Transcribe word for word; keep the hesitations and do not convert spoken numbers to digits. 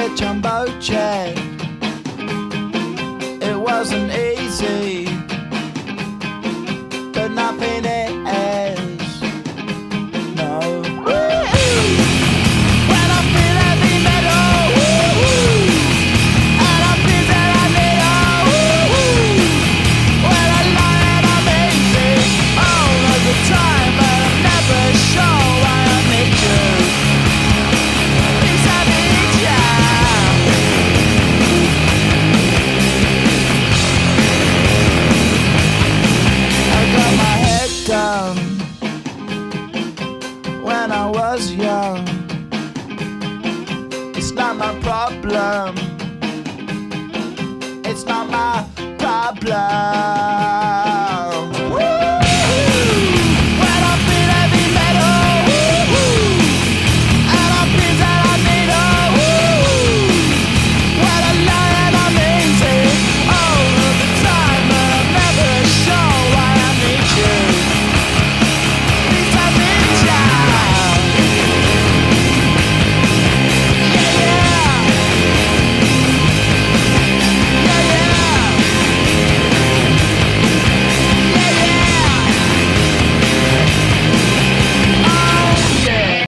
a jumbo jet. It wasn't easy, but nothing is. No. When I feel heavy metal, and I feel that I need a when I lie and I'm easy all of the time, but I'm never sure why I need you. Because I need you. I got my head down when I was young. It's not my problem. It's not my problem.